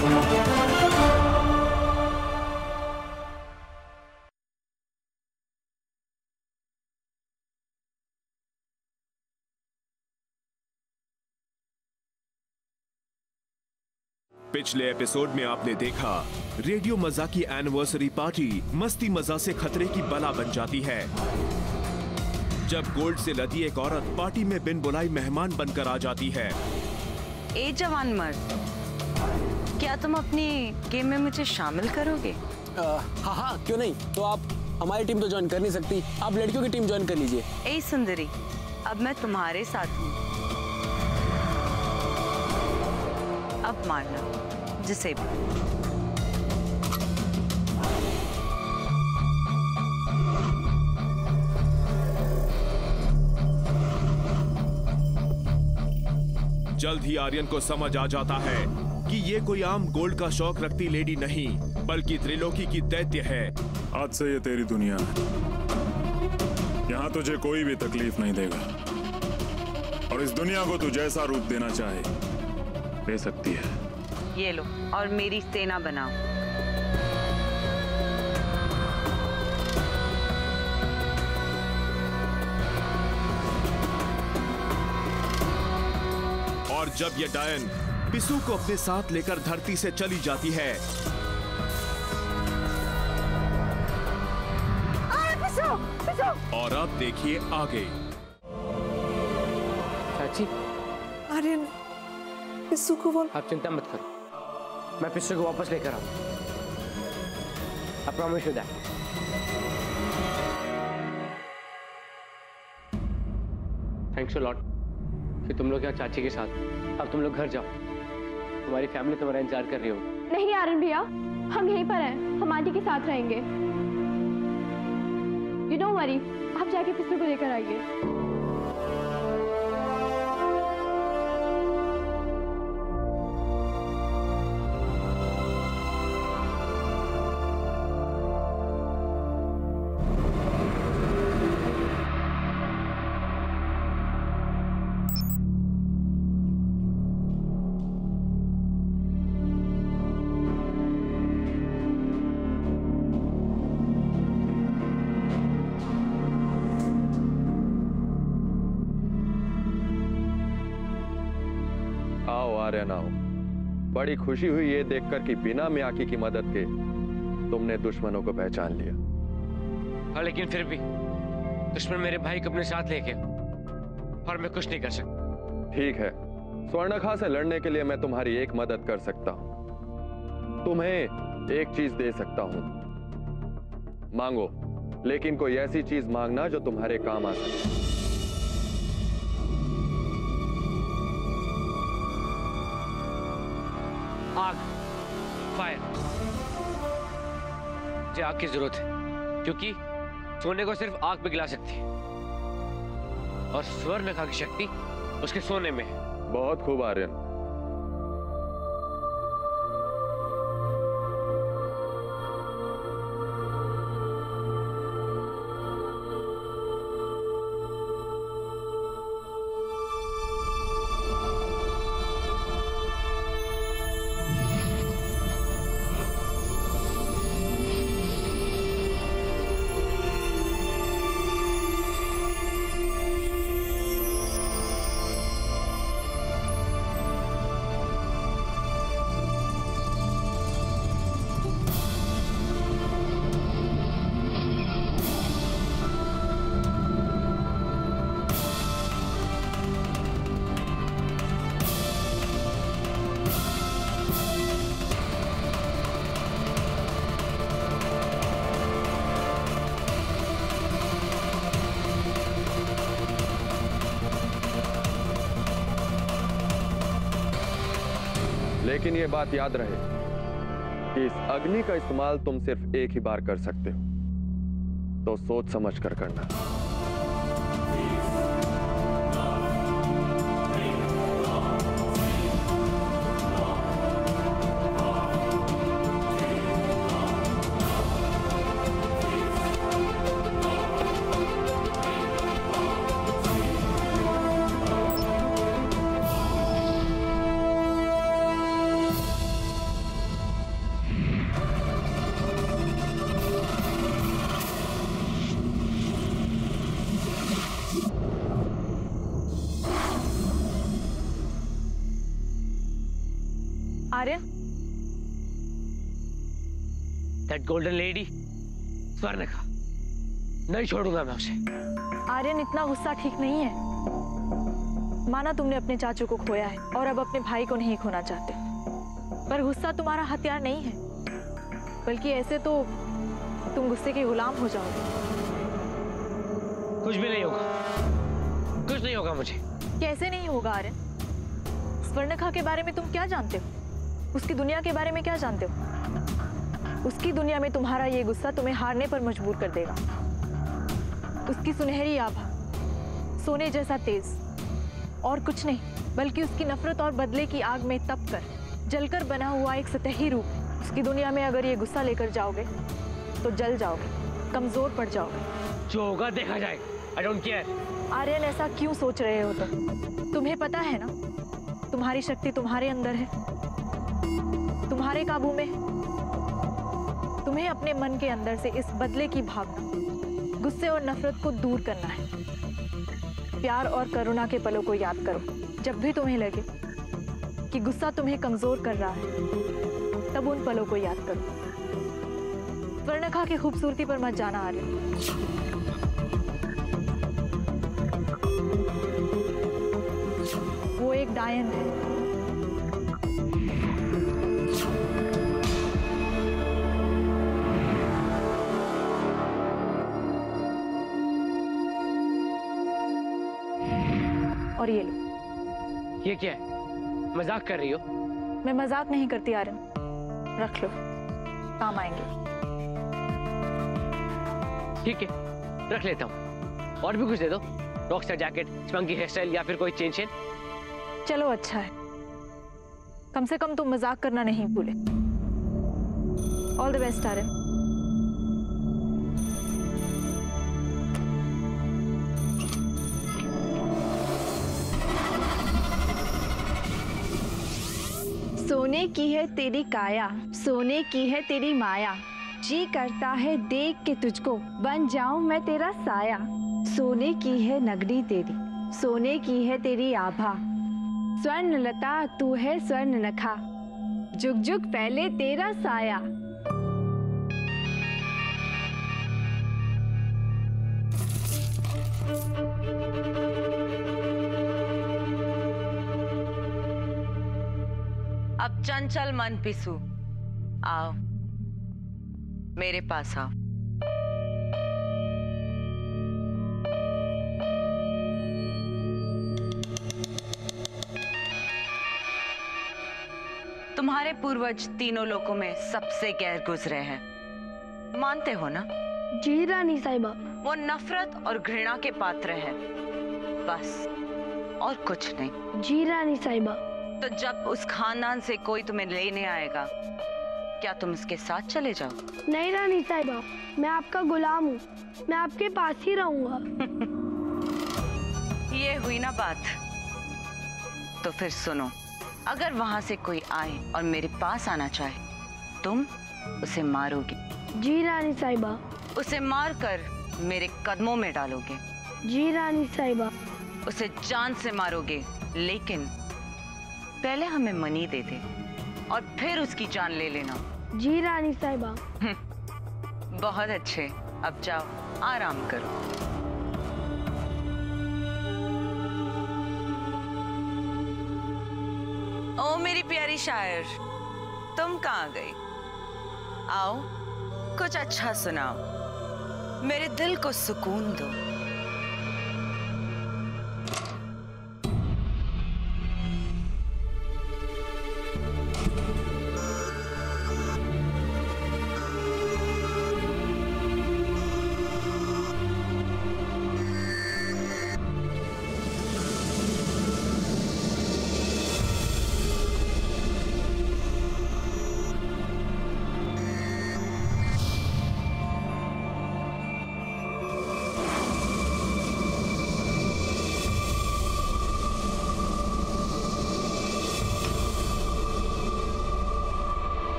पिछले एपिसोड में आपने देखा रेडियो मजा की एनिवर्सरी पार्टी मस्ती मजा से खतरे की बला बन जाती है जब गोल्ड से लदी एक औरत पार्टी में बिन बुलाई मेहमान बनकर आ जाती है। ए जवान मर्द, क्या तुम अपनी गेम में मुझे शामिल करोगे? हाँ हाँ, क्यों नहीं। तो आप हमारी टीम तो ज्वाइन कर नहीं सकती, आप लड़कियों की टीम ज्वाइन कर लीजिए। ए सुंदरी, अब मैं तुम्हारे साथ हूँ, अब मारना जिसे भी। जल्द ही आर्यन को समझ आ जाता है कि ये कोई आम गोल्ड का शौक रखती लेडी नहीं बल्कि त्रिलोकी की दैत्य है। आज से ये तेरी दुनिया है, यहाँ तुझे कोई भी तकलीफ नहीं देगा और इस दुनिया को तू जैसा रूप देना चाहे दे सकती है। ये लो और मेरी सेना बनाओ। और जब ये डायन पिसू को अपने साथ लेकर धरती से चली जाती है, पिसू, पिसू। और अब देखिए आगे। चाची, आर्यन, पिसू को बोल। आप चिंता मत करो, मैं पिसू को वापस लेकर आऊं। I promise you that. Thanks a lot कि तुम लोग यहाँ चाची के साथ। अब तुम लोग घर जाओ, तुम्हारी फैमिली तुम्हारा इंतजार कर रही होगी। नहीं आर्यन भैया, हम यहीं पर हैं, हम आंटी के साथ रहेंगे। You don't worry, आप जाके पिसू को लेकर आइए। आओ, बड़ी खुशी हुई ये देखकर कि बिना मियाकी की मदद के तुमने दुश्मनों को पहचान लिया। हाँ, लेकिन फिर भी दुश्मन मेरे भाई को अपने साथ लेके और मैं कुछ नहीं कर सकता। ठीक है, स्वर्णखा से लड़ने के लिए मैं तुम्हारी एक मदद कर सकता हूं। तुम्हें एक चीज दे सकता हूं, मांगो, लेकिन कोई ऐसी चीज मांगना जो तुम्हारे काम आ सके। आग, फायर। मुझे आग की जरूरत है क्योंकि सोने को सिर्फ आग पिघला सकती है और स्वर्णखा की शक्ति उसके सोने में है। बहुत खूब आर्यन। लेकिन ये बात याद रहे कि इस अग्नि का इस्तेमाल तुम सिर्फ एक ही बार कर सकते हो, तो सोच समझ कर करना। Aryan, that golden lady Swarnakha, नहीं छोड़ूंगा मैं उसे। आर्यन, इतना गुस्सा ठीक नहीं है। माना तुमने अपने चाचू को खोया है और अब अपने भाई को नहीं खोना चाहते, पर गुस्सा तुम्हारा हथियार नहीं है, बल्कि ऐसे तो तुम गुस्से के गुलाम हो जाओगे। कुछ भी नहीं होगा, कुछ नहीं होगा मुझे। कैसे नहीं होगा आर्यन? स्वर्णखा के बारे में तुम क्या जानते हो? उसकी दुनिया के बारे में क्या जानते हो? उसकी दुनिया में तुम्हारा ये गुस्सा तुम्हें हारने पर मजबूर कर देगा। उसकी सुनहरी आभा सोने जैसा तेज, और कुछ नहीं बल्कि उसकी नफरत और बदले की आग में तप कर जलकर बना हुआ एक सतही रूप। उसकी दुनिया में अगर ये गुस्सा लेकर जाओगे तो जल जाओगे, कमजोर पड़ जाओगे। जो होगा देखा जाएगा, आई डोंट केयर। आर्यन, ऐसा क्यों सोच रहे हो तुम्हें पता है ना, तुम्हारी शक्ति तुम्हारे अंदर है, तुम्हारे काबू में है। तुम्हें अपने मन के अंदर से इस बदले की भावना, गुस्से और नफरत को दूर करना है। प्यार और करुणा के पलों को याद करो। जब भी तुम्हें लगे कि गुस्सा तुम्हें कमजोर कर रहा है, तब उन पलों को याद करो। स्वर्णखा की खूबसूरती पर मत जाना आर्यन। वो एक डायन है। और ये लो। ये क्या है? मजाक कर रही हो? मैं मजाक नहीं करती आर्यन, रख लो, काम आएंगे। ठीक है, रख लेता हूँ। और भी कुछ दे दो, rockstar jacket, spunky hair style या फिर कोई चेन। चलो अच्छा है, कम से कम तुम मजाक करना नहीं भूले। All the best Aryan. सोने की है तेरी काया, सोने की है तेरी माया, जी करता है देख के तुझको बन जाऊं मैं तेरा साया। सोने की है नगरी तेरी, सोने की है तेरी आभा, स्वर्ण लता तू है स्वर्ण नखा, जुग जुग पहले तेरा साया। अब चंचल मन पिसू, आओ मेरे पास आओ। तुम्हारे पूर्वज तीनों लोकों में सबसे गहर गुजरे हैं, मानते हो ना? जी रानी साहिबा। वो नफरत और घृणा के पात्र हैं, बस और कुछ नहीं। जी रानी साहिबा। तो जब उस खानदान से कोई तुम्हें लेने आएगा, क्या तुम उसके साथ चले जाओ? नहीं रानी साहिबा, मैं आपका गुलाम हूँ, मैं आपके पास ही रहूंगा। ये हुई ना बात। तो फिर सुनो, अगर वहां से कोई आए और मेरे पास आना चाहे, तुम उसे मारोगे। जी रानी साहिबा। उसे मारकर मेरे कदमों में डालोगे। जी रानी साहिबा। उसे जान से मारोगे, लेकिन पहले हमें मनी दे दे और फिर उसकी जान ले लेना। जी रानी साहिबा। बहुत अच्छे, अब जाओ आराम करो। ओ मेरी प्यारी शायर, तुम कहाँ गई? आओ कुछ अच्छा सुनाओ, मेरे दिल को सुकून दो।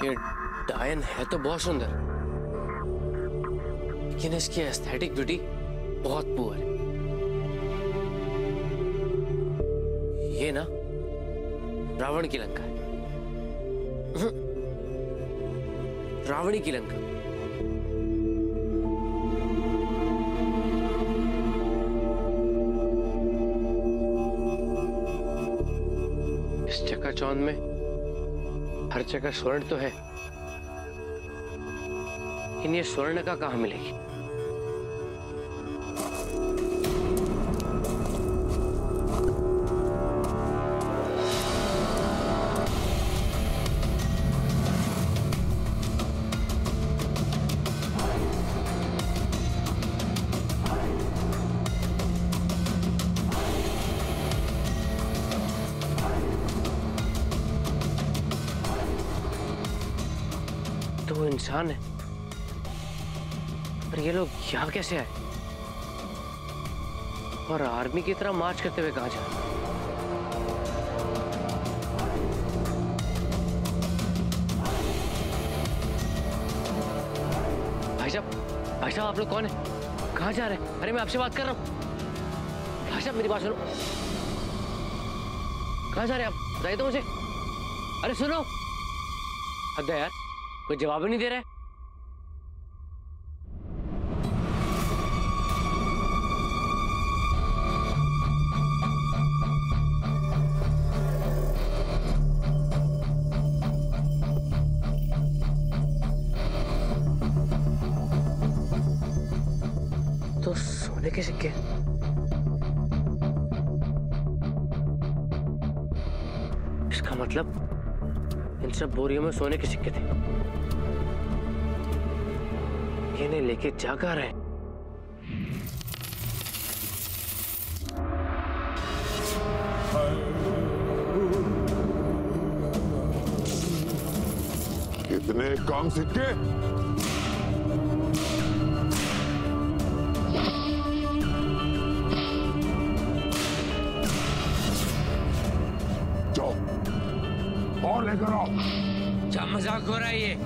ये डायन है तो बहुत सुंदर, लेकिन इसकी एस्थेटिक ब्यूटी बहुत पुअर है। ये ना रावण की लंका है, रावणी की लंका। इस चकाचौंध में हर जगह स्वर्ण तो है, लेकिन ये स्वर्ण का कहां मिलेगी? तो इंसान है, पर ये लोग यहाँ कैसे आए? और आर्मी की तरह मार्च करते हुए कहाँ जा रहे? भाई साहब आप लोग कौन है? कहाँ जा रहे हैं? अरे मैं आपसे बात कर रहा हूँ। भाई साहब मेरी बात सुनो। कहाँ जा रहे हैं आप? बताइए तो मुझे। अरे सुनो, हद है यार, कोई जवाब ही नहीं दे रहा है। तो सोने के सिक्के। इसका मतलब इन सब बोरियों में सोने के सिक्के थे। ये इन्हें लेके जा कहाँ रहे? कितने कम सिक्के? जाओ और लेकर आओ। क्या मजाक हो रहा है ये?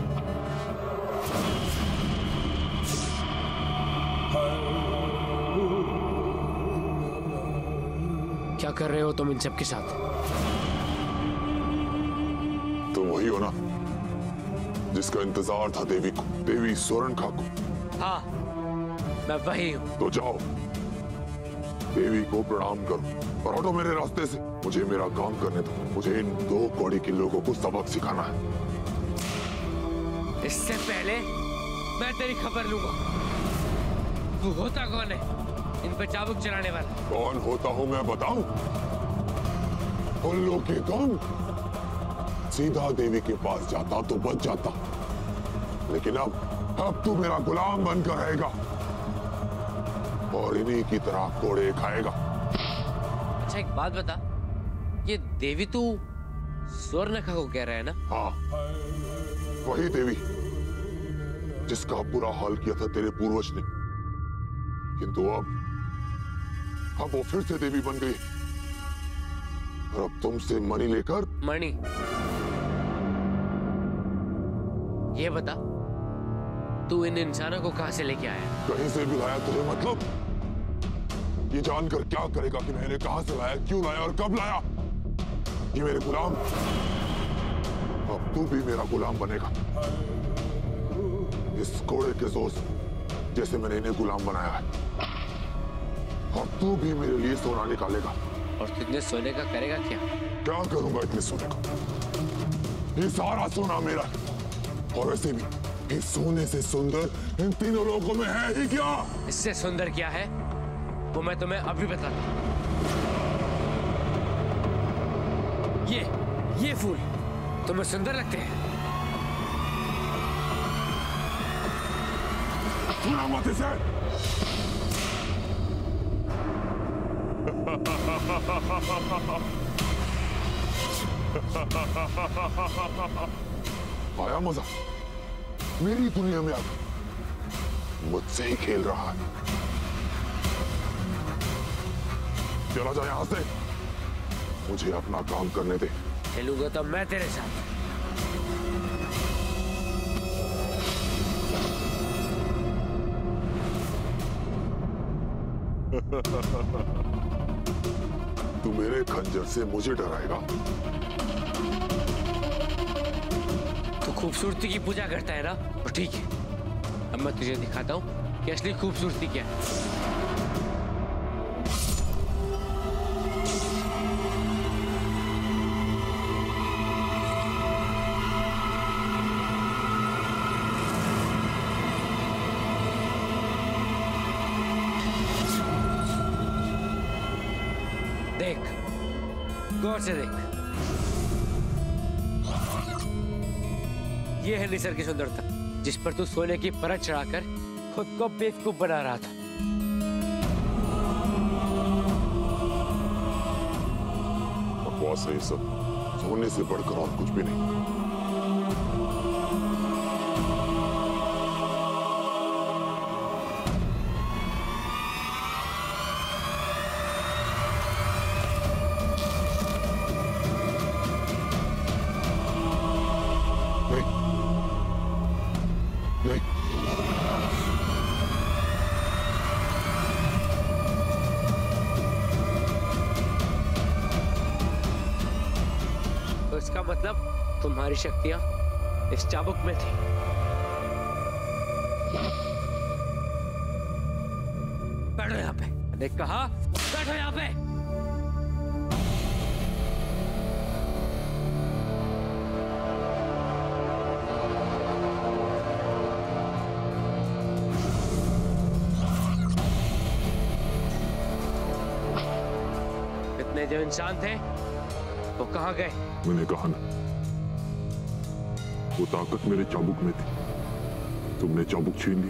क्या कर रहे हो तुम इन सब के साथ? तुम वही हो ना जिसका इंतजार था देवी को, देवी स्वर्णखा को? हाँ, मैं वही हूँ। तो जाओ देवी को प्रणाम करो और हटो मेरे रास्ते से। मुझे मेरा काम करने दो। मुझे इन दो कौड़ी के लोगों को सबक सिखाना है। इससे पहले मैं तेरी खबर लूंगा। तू होता कौन है इन पे चाबुक चलाने वाला? कौन होता हूँ मैं बताऊं? उल्लू की तुम सीधा देवी के पास जाता तो बच जाता, लेकिन अब तू मेरा गुलाम बनकर रहेगा और इन्हीं की तरह कोड़े खाएगा। अच्छा एक बात बता, ये देवी तू स्वर्णखा को कह रहा है ना? हाँ, वही देवी जिसका बुरा हाल किया था तेरे पूर्वज ने, किंतु अब वो फिर से देवी बन गई और अब तुमसे मणि लेकर। मणि? ये बता, तू इन इंसानों को कहां से लेके आया? कहीं से भी लाया तुझे मतलब? ये जानकर क्या करेगा कि मैंने कहां से लाया, क्यों लाया और कब लाया? ये मेरे गुलाम, अब तू भी मेरा गुलाम बनेगा। इस कोड़े के जोर से जैसे मैंने इन्हें गुलाम बनाया है, और तू भी मेरे लिए सोना निकालेगा। और तू इतने सोने का करेगा क्या? क्या करूंगा इतने सोने का? ये सारा सोना मेरा है, और वैसे भी इस सोने से सुंदर इन तीनों लोगों में है ही क्या? इससे सुंदर क्या है वो मैं तुम्हें अभी बताता हूं। ये फूल तुम्हें सुंदर लगते हैं? सुना मत इसे। आया मजा? मेरी दुनिया में आकर मुझसे ही खेल रहा है। चला जा यहां से, मुझे अपना काम करने दे। चलूंगा तो मैं तेरे साथ। तू मेरे खंजर से मुझे डराएगा? तू खूबसूरती की पूजा करता है ना, तो ठीक है। अब मैं तुझे दिखाता हूँ कि असली खूबसूरती क्या है। देख, गौर से देख। ये है निसर्ग की सुंदरता, जिस पर तू सोने की परत चढ़ाकर खुद को बेवकूफ बना रहा था। बकवास है ये सब, सोने से बढ़कर और कुछ भी नहीं। इसका मतलब तुम्हारी शक्तियां इस चाबुक में थी। बैठो यहाँ पे। मैंने कहा बैठो यहाँ पे। इतने जो इंसान थे वो कहाँ गए? मैंने कहा ना, वो ताकत मेरे चाबुक में थी। तुमने चाबुक छीन ली,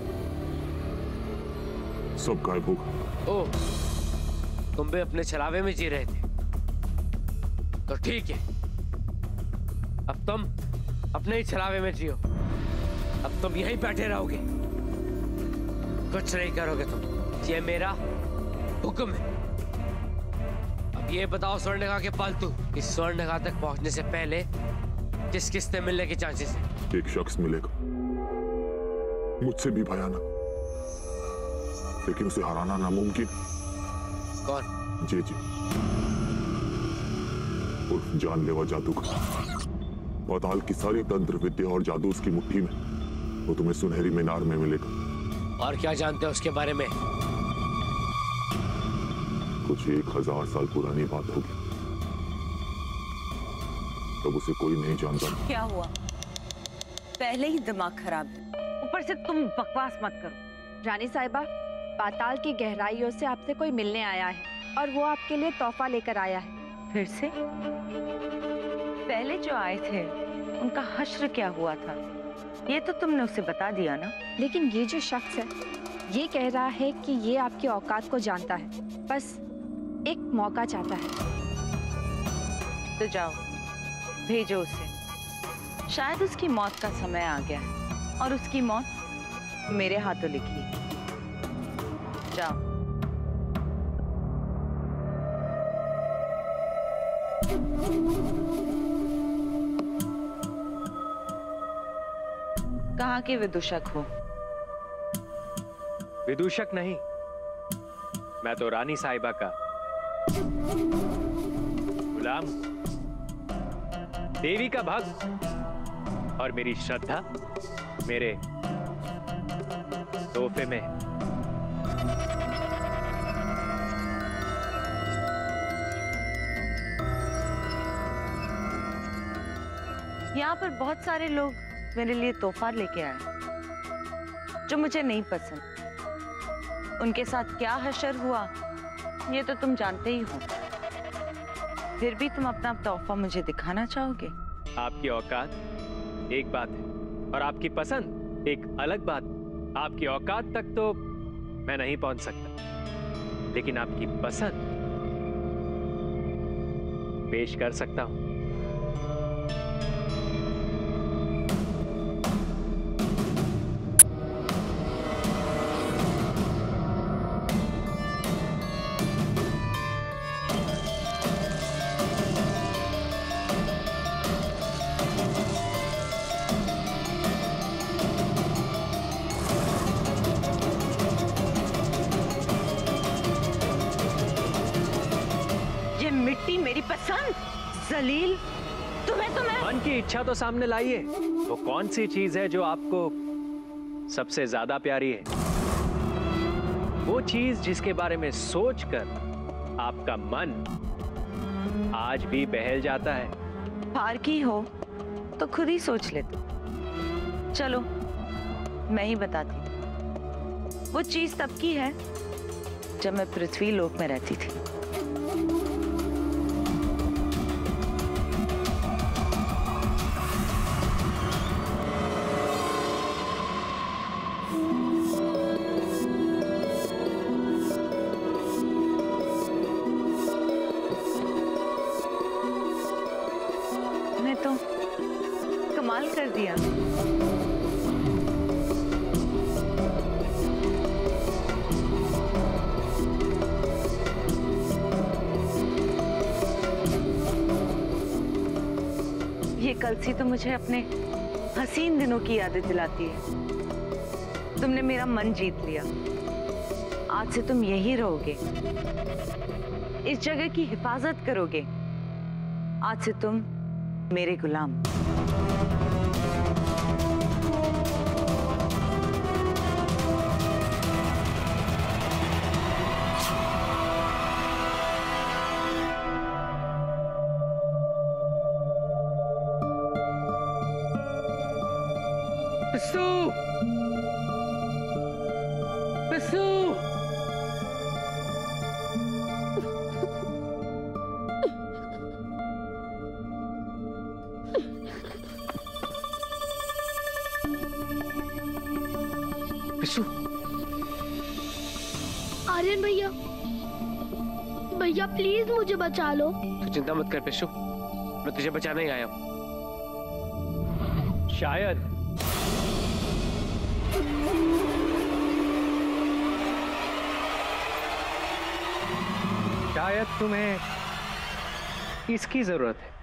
सब गायब हो गया। ओह, तुम भी अपने छलावे में जी रहे थे। तो ठीक है, अब तुम अपने ही छलावे में जियो। अब तुम यहीं बैठे रहोगे, कुछ नहीं करोगे तुम। ये मेरा हुक्म है। ये बताओ स्वर्णरेखा के पालतू, इस स्वर्णरेखा तक पहुंचने से पहले किस किस से मिलने के चांसेस हैं? एक शख्स मिलेगा, मुझसे भी भयानक, लेकिन उसे हराना नामुमकिन। कौन? जी जी, उर्फ जानलेवा जादूगर। पाताल की सारी तंत्र विद्या और जादू उसकी मुट्ठी में। वो तुम्हें सुनहरी मीनार में मिलेगा। और क्या जानते हो उसके बारे में? कुछ 1000 साल पुरानी बात होगी, तब उसे कोई नहीं जानता। क्या हुआ? पहले ही दिमाग खराब, ऊपर से तुम बकवास मत करो। रानी साहिबा, पाताल की गहराइयों से आपसे कोई मिलने आया है और वो आपके लिए तोहफा लेकर आया है। फिर से? पहले जो आए थे उनका हश्र क्या हुआ था, ये तो तुमने उसे बता दिया ना। लेकिन ये जो शख्स है, ये कह रहा है कि ये आपकी औकात को जानता है, बस एक मौका चाहता है। तो जाओ, भेजो उसे। शायद उसकी मौत का समय आ गया है और उसकी मौत मेरे हाथों लिखी है। जाओ। कहाँ के विदूषक हो? विदूषक नहीं, मैं तो रानी साहिबा का गुलाम, देवी का भक्त, और मेरी श्रद्धा मेरे तोहफे में। यहाँ पर बहुत सारे लोग मेरे लिए तोहफा लेके आए जो मुझे नहीं पसंद। उनके साथ क्या हशर हुआ ये तो तुम जानते ही हो। फिर भी तुम अपना तोहफा मुझे दिखाना चाहोगे? आपकी औकात एक बात है और आपकी पसंद एक अलग बात। आपकी औकात तक तो मैं नहीं पहुंच सकता, लेकिन आपकी पसंद पेश कर सकता हूं। जलील, तुम्हें मन की इच्छा तो सामने लाइए। वो कौन सी चीज है जो आपको सबसे ज्यादा प्यारी है? वो चीज जिसके बारे में सोचकर आपका मन आज भी बहल जाता है। हार की हो तो खुद ही सोच लेते। चलो मैं ही बताती हूँ। वो चीज तब की है जब मैं पृथ्वी लोक में रहती थी। मैं तो कमाल कर दिया। ये कलसी तो मुझे अपने हसीन दिनों की यादें दिलाती है। तुमने मेरा मन जीत लिया। आज से तुम यही रहोगे, इस जगह की हिफाजत करोगे। आज से तुम मेरे गुलाम। पिस्सू! पिस्सू! पिस्सू! आर्यन भैया, भैया प्लीज मुझे बचा लो। तू चिंता मत कर पिस्सू, मैं तुझे बचाने ही आया हूं। शायद तुम्हें इसकी जरूरत है।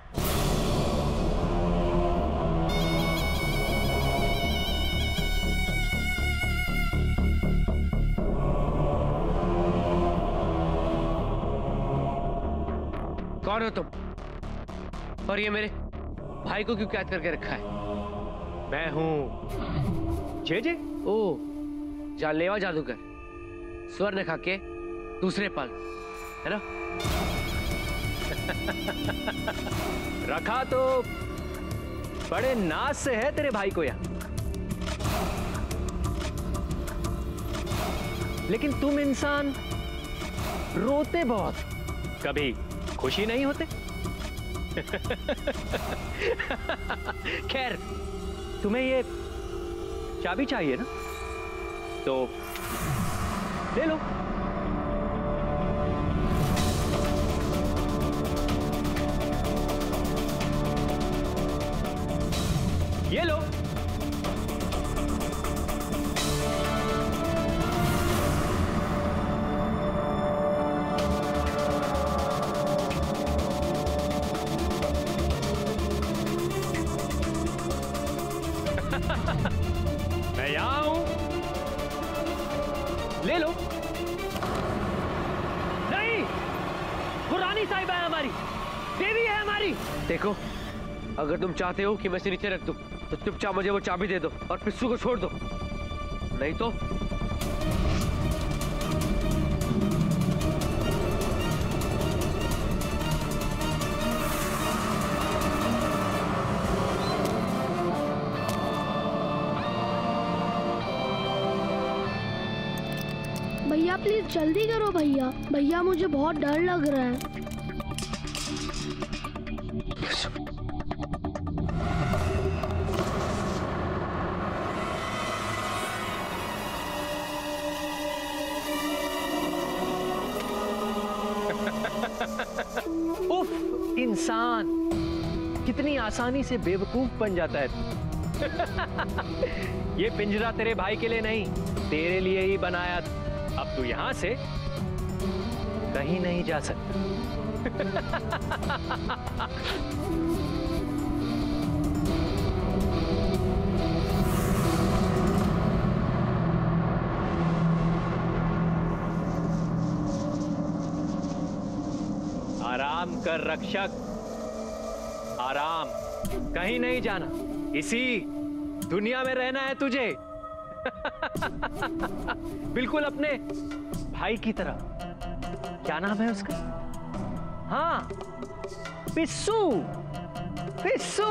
कौन हो तुम? और ये मेरे भाई को क्यों कैद करके रखा है? मैं हूं जे। ओ, जानलेवा जादूगर, स्वर्ण खा के दूसरे पल, है ना? रखा तो बड़े नाज से है तेरे भाई को यहाँ, लेकिन तुम इंसान रोते बहुत, कभी खुशी नहीं होते। खैर, तुम्हें ये चाबी चाहिए ना, तो ले लो। ये लो। मैं यहां हूं, ले लो। नहीं, वो रानी साहिबा है हमारी, देवी है हमारी। देखो, अगर तुम चाहते हो कि मैं इसे नीचे रख दूं, तो चुपचाप मुझे वो चाबी दे दो और पिस्सू को छोड़ दो, नहीं तो भैया प्लीज जल्दी करो भैया, भैया मुझे बहुत डर लग रहा है। उफ, इंसान कितनी आसानी से बेवकूफ बन जाता है। ये पिंजरा तेरे भाई के लिए नहीं, तेरे लिए ही बनाया था। अब तू यहां से कहीं नहीं जा सकता। आराम कर रक्षक, आराम, कहीं नहीं जाना, इसी दुनिया में रहना है तुझे। बिल्कुल अपने भाई की तरह। क्या नाम है उसका? हाँ, पिस्सू। पिस्सू।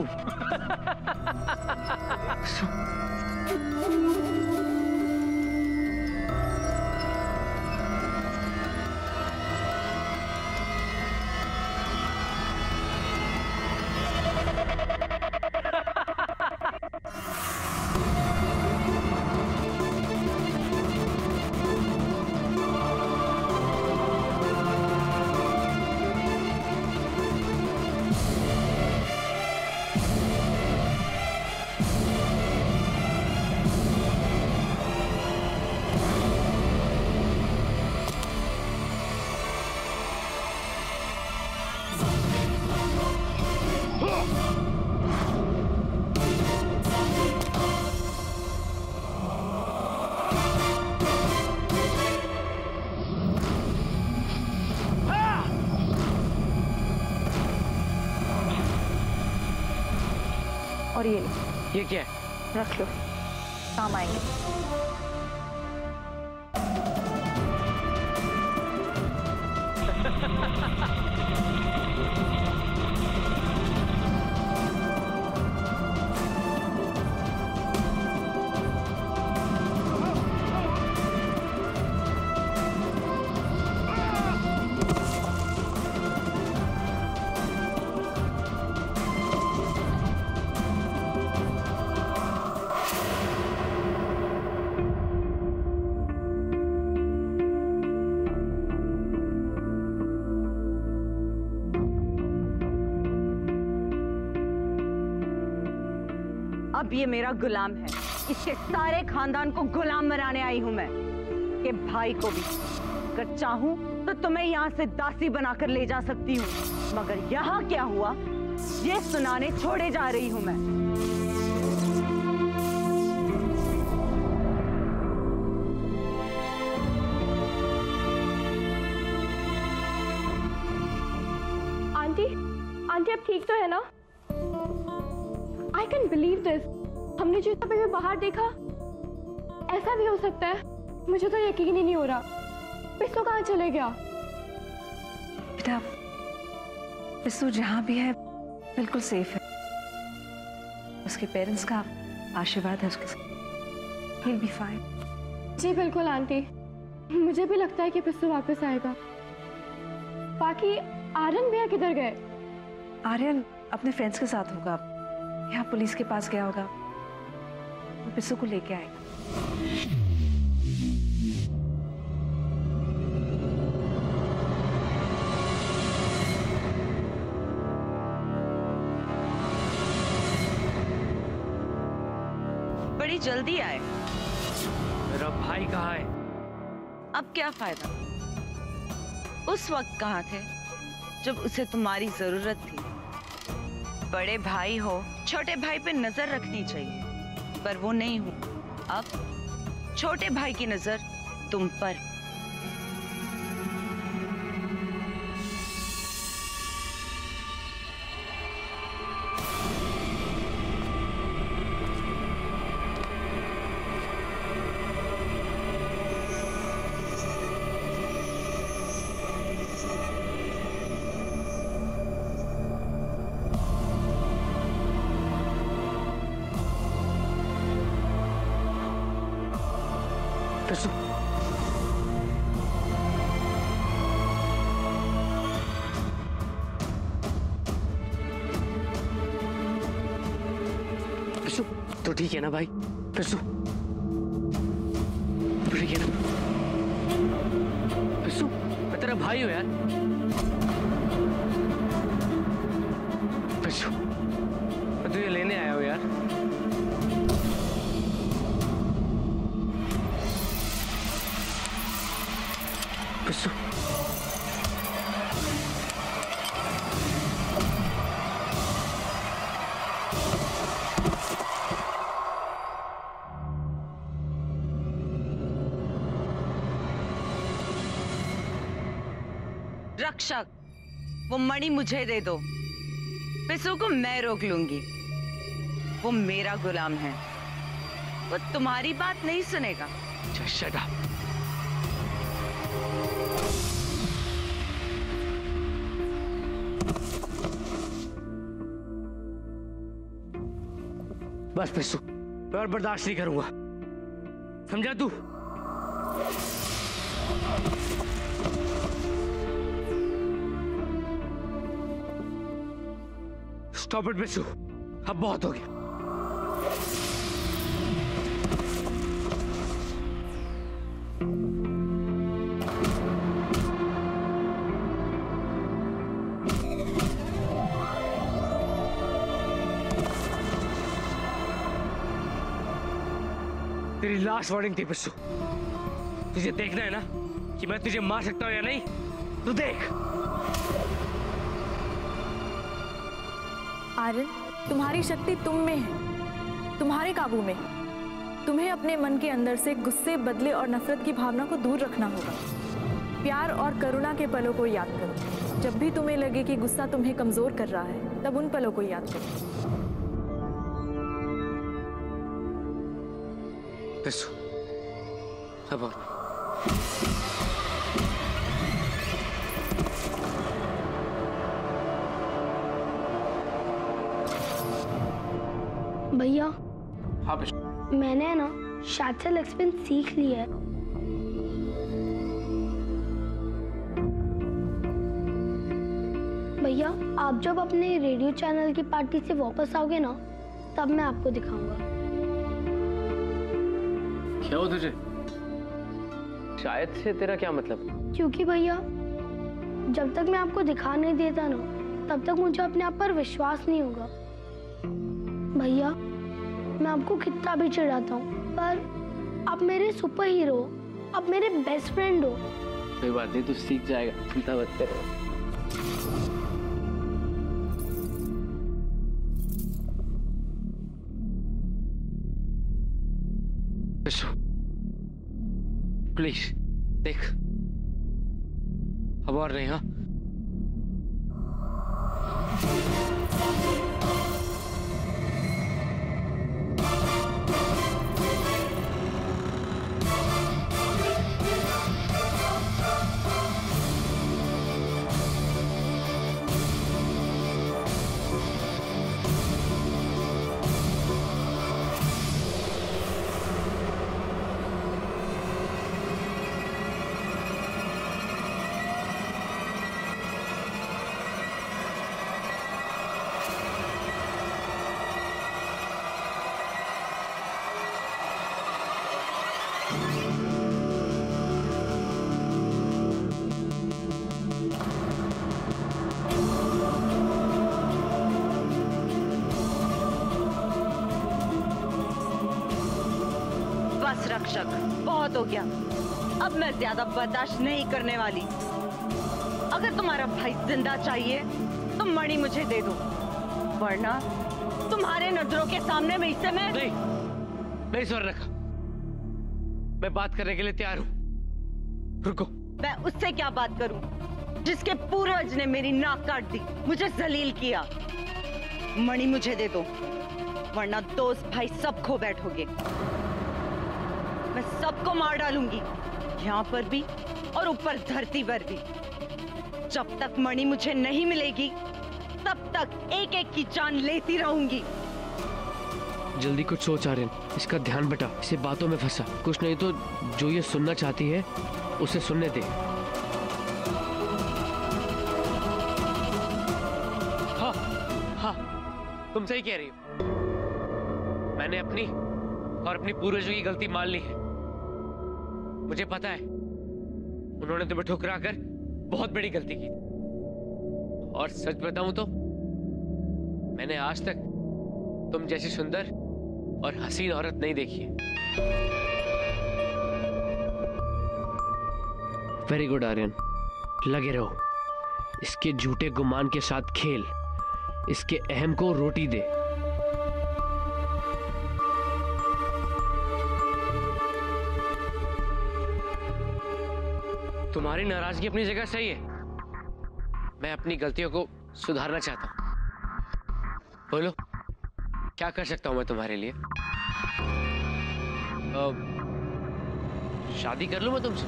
और ये क्या है? रख लो, काम आएंगे। अब ये मेरा गुलाम है। इसके सारे खानदान को गुलाम बनाने आई हूं मैं, कि भाई को भी। अगर चाहूं तो तुम्हें यहाँ से दासी बनाकर ले जा सकती हूँ, मगर यहाँ क्या हुआ ये सुनाने छोड़े जा रही हूं मैं। आंटी, आंटी आप ठीक तो है ना? I can't believe this. हमने जो इतना बाहर देखा, ऐसा भी हो सकता है? मुझे तो यकीन ही नहीं हो रहा। पिस्सू कहाँ चले गया? बेटा, पिस्सू जहाँ भी है बिल्कुल सेफ है। उसके पेरेंट्स का आशीर्वाद है उसके साथ। He'll be fine. जी बिल्कुल आंटी, मुझे भी लगता है कि पिस्सू वापस आएगा। बाकी आर्यन भैया किधर गए? आर्यन अपने फ्रेंड्स के साथ होगा, यहाँ पुलिस के पास गया होगा, वो पिस्सू को लेके आएगा। बड़ी जल्दी आए। मेरा भाई कहाँ है? अब क्या फायदा? उस वक्त कहाँ थे जब उसे तुम्हारी जरूरत थी? बड़े भाई हो, छोटे भाई पे नजर रखनी चाहिए, पर वो नहीं हूं। अब छोटे भाई की नजर तुम पर। पिस्सू, पिस्सू तो ठीक है ना भाई? पिस्सू तो ठीक है ना? पिस्सू मैं तेरा भाई हूं यार। पिस्सू मैं तुझे लेने आया हूं यार। पिस्सू रक्षक, वो मणि मुझे दे दो। पिसू को मैं रोक लूंगी। वो मेरा गुलाम है, वो तुम्हारी बात नहीं सुनेगा। Just shut up. बस पिस्सू, मैं और बर्दाश्त नहीं करूंगा, समझा तू? स्टॉप इट पिस्सू, अब बहुत हो गया। तेरी लास्ट वार्निंग थी पिस्सू। तुझे देखना है ना कि मैं तुझे मार सकता हूं या नहीं, तो देख। आर्यन, तुम्हारी शक्ति तुम में है, तुम्हारे काबू में। तुम्हें अपने मन के अंदर से गुस्से, बदले और नफरत की भावना को दूर रखना होगा। प्यार और करुणा के पलों को याद करो। जब भी तुम्हें लगे कि गुस्सा तुम्हें कमजोर कर रहा है, तब उन पलों को याद करो। पिस्सू, अब और भैया, हाँ पिस्सू, मैंने ना शार्टल एक्सपेंस सीख लिया है। भैया, आप जब अपने रेडियो चैनल की पार्टी से वापस आओगे ना, तब मैं आपको दिखाऊंगा। क्या हो तुझे? शायद से तेरा क्या मतलब? क्योंकि भैया, जब तक मैं आपको दिखा नहीं देता ना, तब तक मुझे अपने आप पर विश्वास नहीं होगा। भैया, मैं आपको कितना भी चिढ़ाता हूँ, पर आप मेरे सुपर हीरो, आप मेरे बेस्ट फ्रेंड हो। कोई बात नहीं, तू सीख जाएगा, चिंता मत कर। प्लीज देख, अब और नहीं। हाँ, रक्षक, बहुत हो गया। अब मैं ज्यादा बर्दाश्त नहीं करने वाली। अगर तुम्हारा भाई जिंदा चाहिए तो मणि मुझे दे दो, वरना तुम्हारे नजरों के सामने मैं इसे नहीं स्वर्णखा, मैं बात करने के लिए तैयार हूं। रुको। मैं उससे क्या बात करूं जिसके पूर्वज ने मेरी नाक काट दी, मुझे जलील किया। मणि मुझे दे दो, वरना दोस्त भाई सब खो बैठोगे। मैं सबको मार डालूंगी, यहाँ पर भी और ऊपर धरती पर भी। जब तक मणि मुझे नहीं मिलेगी, तब तक एक एक की जान लेती रहूंगी। जल्दी कुछ सोच आर्यन, इसका ध्यान बटा, इसे बातों में फंसा। कुछ नहीं तो जो ये सुनना चाहती है उसे सुनने दे। हाँ हाँ, तुम सही कह रही हो। मैंने अपनी और अपनी पूर्वजों की गलती मान ली है। मुझे पता है उन्होंने तुम्हें ठुकरा कर बहुत बड़ी गलती की। और सच बताऊं तो मैंने आज तक तुम जैसी सुंदर और हसीन औरत नहीं देखी है। वेरी गुड आर्यन, लगे रहो। इसके झूठे गुमान के साथ खेल, इसके अहम को रोटी दे। तुम्हारी नाराजगी अपनी जगह सही है। मैं अपनी गलतियों को सुधारना चाहता हूं। बोलो, क्या कर सकता हूँ मैं तुम्हारे लिए? शादी कर लूं मैं तुमसे?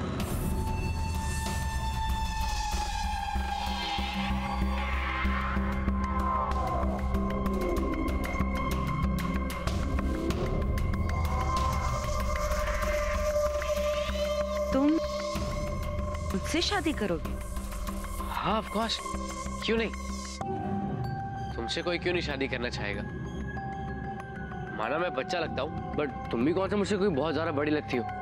तुम मुझसे शादी करोगे? हाँ, ऑफ कोर्स, क्यों नहीं? तुमसे कोई क्यों नहीं शादी करना चाहेगा? माना मैं बच्चा लगता हूँ, बट तुम भी कौन सा मुझसे कोई बहुत ज्यादा बड़ी लगती हो।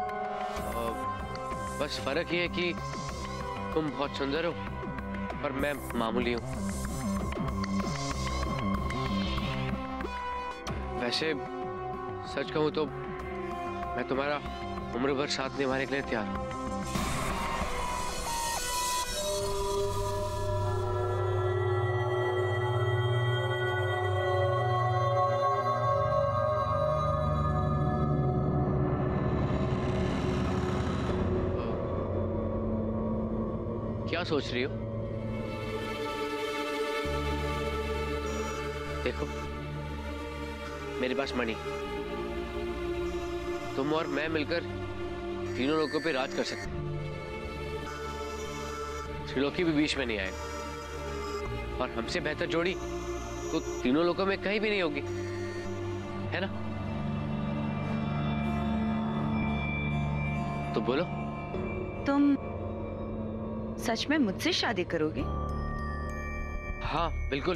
बस फर्क ये है कि तुम बहुत सुंदर हो और मैं मामूली हूँ। वैसे सच कहूँ तो मैं तुम्हारा उम्र भर साथ निभाने के लिए तैयार हूँ। क्या सोच रही हो? देखो, मेरे पास मणि, तुम और मैं मिलकर तीनों लोगों पे राज कर सकते हैं। त्रिलोकी भी बीच में नहीं आएगा और हमसे बेहतर जोड़ी तो तीनों लोगों में कहीं भी नहीं होगी, है ना? तो बोलो, तुम सच में मुझसे शादी करोगे? हाँ बिल्कुल,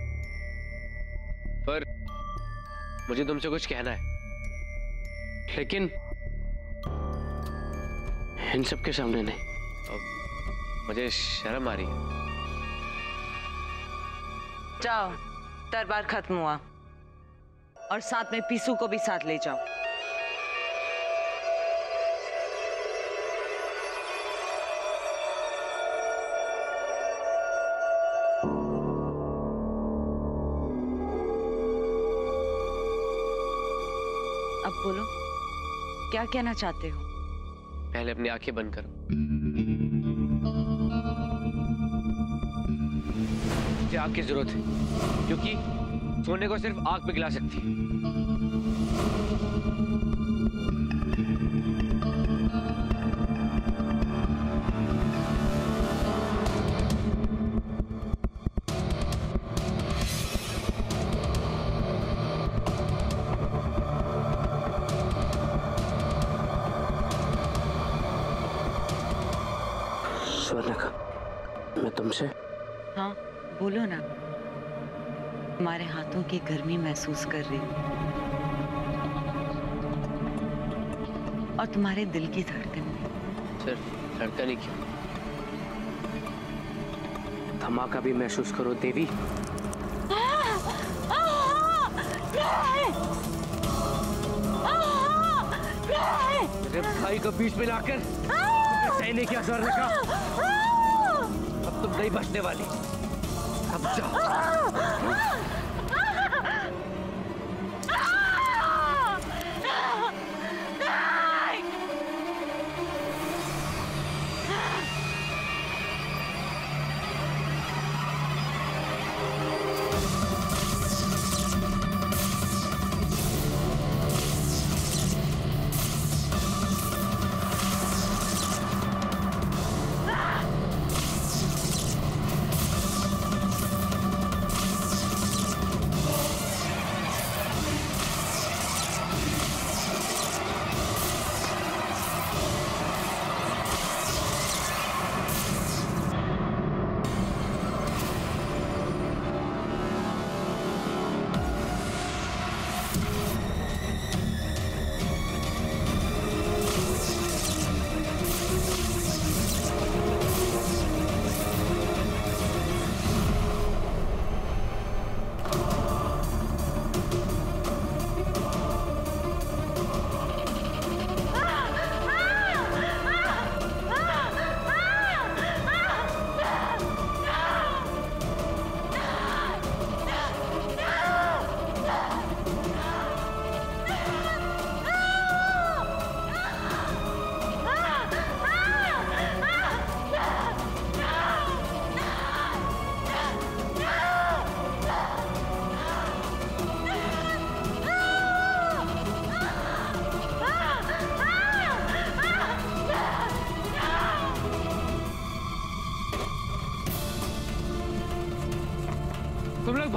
पर मुझे तुमसे कुछ कहना है, लेकिन इन सबके सामने नहीं। मुझे शर्म आ रही है। जाओ, दरबार खत्म हुआ और साथ में पीसू को भी साथ ले जाओ। अब बोलो, क्या कहना चाहते हो? पहले अपनी आंखें बंद करो। मुझे आग की जरूरत है, क्योंकि सोने को सिर्फ आग पिघला सकती है। स्वर्णका, मैं तुमसे। हाँ बोलो ना। तुम्हारे हाथों की गर्मी महसूस कर रही हूँ और तुम्हारे दिल की धड़कन भी। सिर्फ धड़कन ही क्यों, धमाका भी महसूस करो देवी। मेरे भाई को बीच में लाकर सहने की असर रखा। अब तुम नहीं बचने वाली। अब जाओ।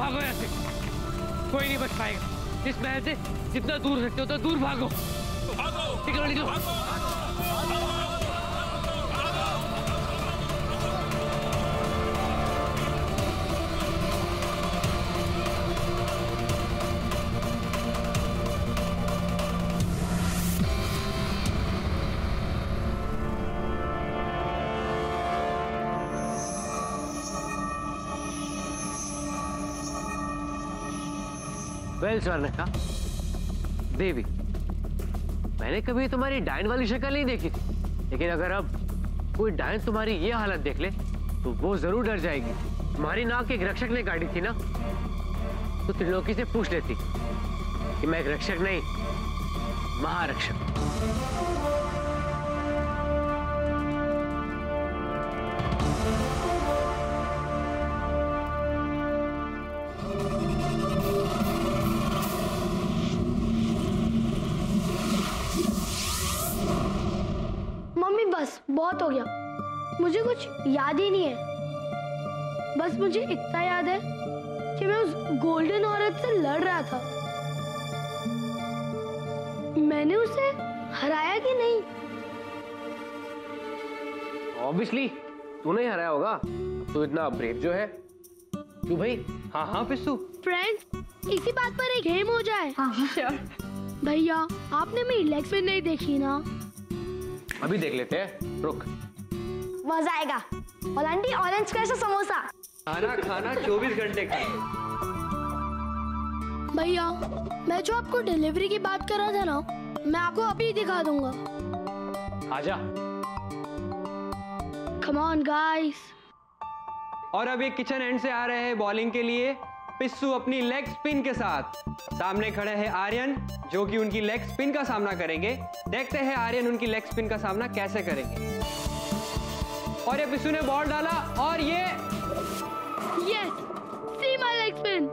भागो यहाँ से, कोई नहीं बच पाएगा। इस महल से जितना दूर सकते हो तो दूर भागो। निकलो निकलो। वेल स्वर्णका देवी, मैंने कभी तुम्हारी डायन वाली शक्ल नहीं देखी थी, लेकिन अगर अब कोई डायन तुम्हारी ये हालत देख ले तो वो जरूर डर जाएगी। तुम्हारी नाक एक रक्षक ने काटी थी ना, तो त्रिलोकी से पूछ लेती कि मैं एक रक्षक नहीं, महारक्षक। बस बहुत हो गया, मुझे कुछ याद ही नहीं है। बस मुझे इतना याद है कि मैं उस गोल्डन औरत से लड़ रहा था। मैंने उसे हराया कि नहीं? ऑब्वियसली तूने ही हराया होगा, तू इतना ब्रेव जो है। क्यों भाई? हाँ हाँ पिस्सू। फ्रेंड्स, इसी बात पर एक गेम हो जाए। हाँ श्योर। भैया, आपने मेरी लेग स्पिन नहीं देखी ना? अभी देख लेते हैं, रुक। मजा आएगा। और आंटी, ऑरेंज कैसा समोसा? खाना खाना 24 घंटे का। भैया, मैं जो आपको डिलीवरी की बात कर रहा था ना, मैं आपको अभी दिखा दूंगा। आजा। Come on guys. और अब ये किचन एंड से आ रहे हैं बॉलिंग के लिए पिस्सू अपनी लेग स्पिन के साथ। सामने खड़े हैं आर्यन, जो कि उनकी लेग स्पिन का सामना करेंगे। देखते हैं आर्यन उनकी लेग स्पिन का सामना कैसे करेंगे। और ये पिस्सू ने बॉल डाला और ये yes, see my leg spin.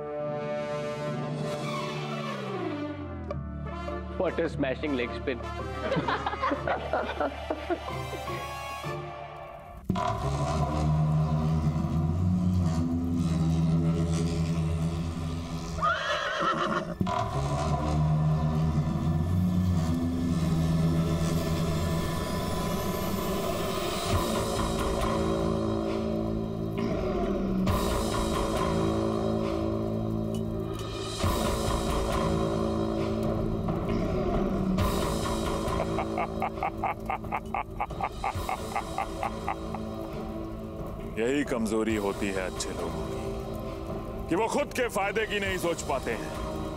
What a smashing leg spin. यही कमजोरी होती है अच्छे लोगों की कि वो खुद के फायदे की नहीं सोच पाते हैं।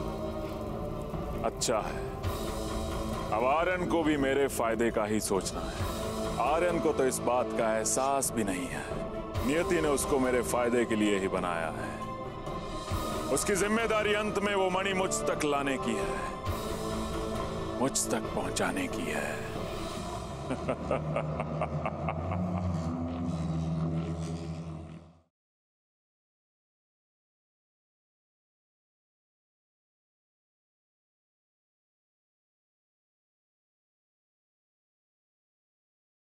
अच्छा है, अब आर्यन को भी मेरे फायदे का ही सोचना है। आर्यन को तो इस बात का एहसास भी नहीं है। नियति ने उसको मेरे फायदे के लिए ही बनाया है। उसकी जिम्मेदारी अंत में वो मणि मुझ तक लाने की है, मुझ तक पहुंचाने की है।